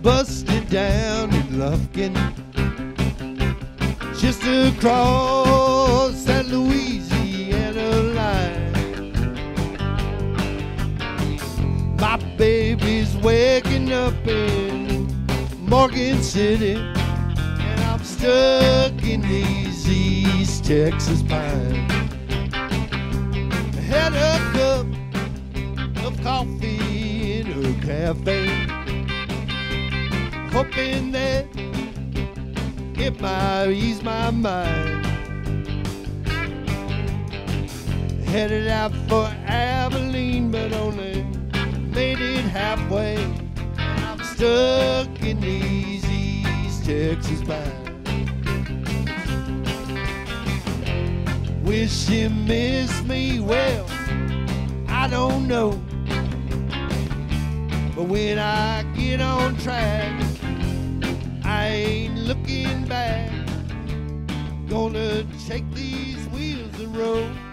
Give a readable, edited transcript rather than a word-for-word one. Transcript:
busted down in Lufkin, just across that Louisiana line. My baby's waking up in Morgan City, and I'm stuck in these East Texas pines. I had a cup of coffee in her cafe, hoping that it might ease my mind. Headed out for Abilene, but only made it halfway. I'm stuck in these East Texas pines. Wish you missed me, well, I don't know. But when I get on track, I ain't looking back. Gonna take these wheels and roll.